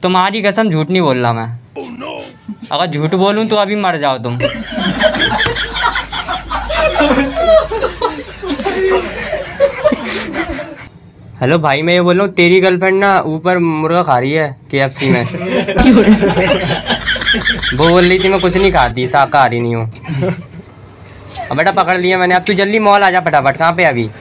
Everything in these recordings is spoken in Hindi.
तुम्हारी कसम झूठ नहीं बोल रहा मैं। अगर झूठ बोलूं तो अभी मर जाओ तुम। हेलो भाई, मैं ये बोल रहा हूँ तेरी गर्लफ्रेंड ना ऊपर मुर्गा खा रही है KFC में। वो बोल रही थी मैं कुछ नहीं खाती, शाकाहारी नहीं हूँ। अब बेटा पकड़ लिया मैंने। अब तू जल्दी मॉल आ जा फटाफट। कहाँ पे अभी?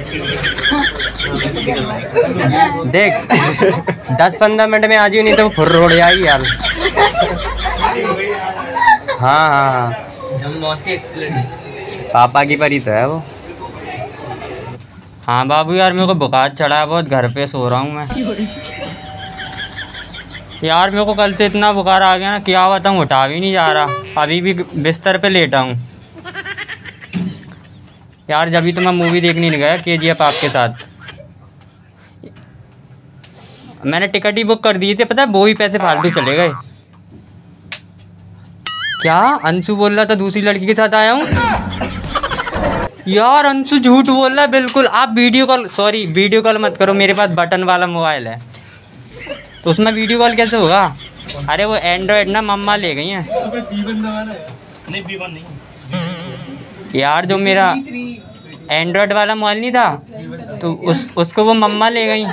देख 10-15 मिनट में आ जाइए, नहीं तो फुर रोड आएगी यार। हाँ हाँ पापा की परी तो है वो। हाँ बाबू यार मेरे को बुखार चढ़ा है बहुत, घर पे सो रहा हूँ मैं। यार मेरे को कल से इतना बुखार आ गया ना, क्या बताऊँ, उठा भी नहीं जा रहा। अभी भी बिस्तर पे लेटा हूँ यार। जब तो मैं मूवी देखने नहीं गया KGF आपके साथ। मैंने टिकट ही बुक कर दिए थे, पता है, वो ही पैसे फालतू चले गए। क्या अंशु बोल रहा था दूसरी लड़की के साथ आया हूँ? यार अंशु झूठ बोल रहा है बिल्कुल। आप वीडियो कॉल मत करो, मेरे पास बटन वाला मोबाइल है तो उसमें वीडियो कॉल कैसे होगा? अरे वो एंड्रॉयड ना मम्मा ले गई हैं। यार जो मेरा एंड्रॉयड वाला मोबाइल नहीं था तो उसको वो मम्मा ले गई,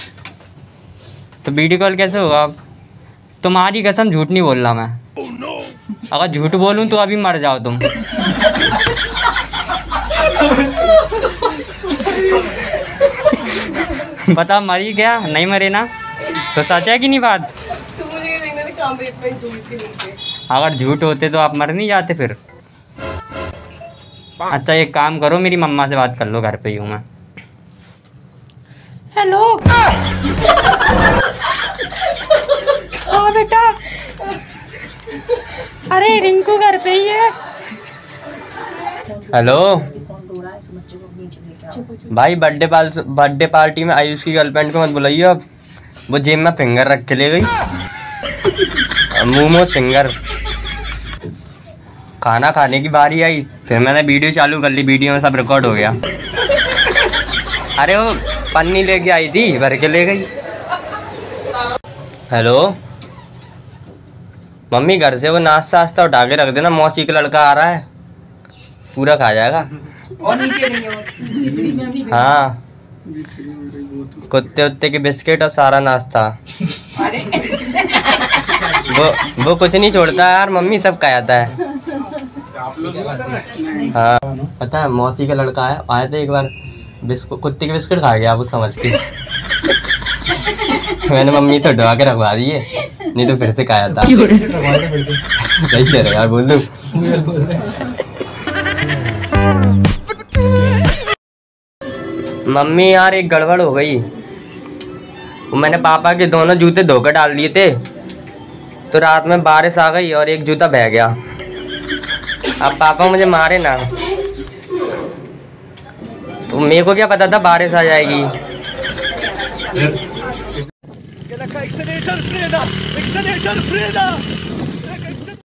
तो वीडियो कॉल कैसे होगा? अब तुम्हारी कसम झूठ नहीं बोल रहा मैं। अगर झूठ बोलूं तो अभी मर जाओ तुम। बता मरी क्या? नहीं मरे ना? तो सच है कि नहीं बात? अगर झूठ होते तो आप मर नहीं जाते फिर। अच्छा एक काम करो, मेरी मम्मा से बात कर लो, घर पे ही हूँ मैं। हेलो हाँ बेटा, अरे रिंकू घर पे ही है। हेलो भाई, बर्थडे पार्टी में आयुष की गर्लफ्रेंड को मत बुलाइए। अब वो जेब में फिंगर रख के ले गई, मोमोज फिंगर। खाना खाने की बारी आई, फिर मैंने वीडियो चालू कर ली, वीडियो में सब रिकॉर्ड हो गया। अरे वो पन्नी लेके आई थी, भर के ले गई। हेलो मम्मी, घर से वो नाश्ता उठा के रख देना, मौसी का लड़का आ रहा है, पूरा खा जाएगा। हाँ कुत्ते उत्ते के बिस्किट और सारा नाश्ता। वो कुछ नहीं छोड़ता यार, मम्मी सब खा जाता है। हाँ पता है, मौसी का लड़का आया था एक बार, कुत्ते के बिस्किट खा गया वो समझ के। मैंने मम्मी तो डवा के रखवा दिए, नहीं तो फिर से खाया था। सही कह रहे यार, बोल दूं। मम्मी यार एक गड़बड़ हो गई, मैंने पापा के दोनों जूते धोकर डाल दिए थे, तो रात में बारिश आ गई और एक जूता बह गया। अब पापा मुझे मारे ना, तो मेरे को क्या पता था बारिश आ जाएगी। Excelerator Freda!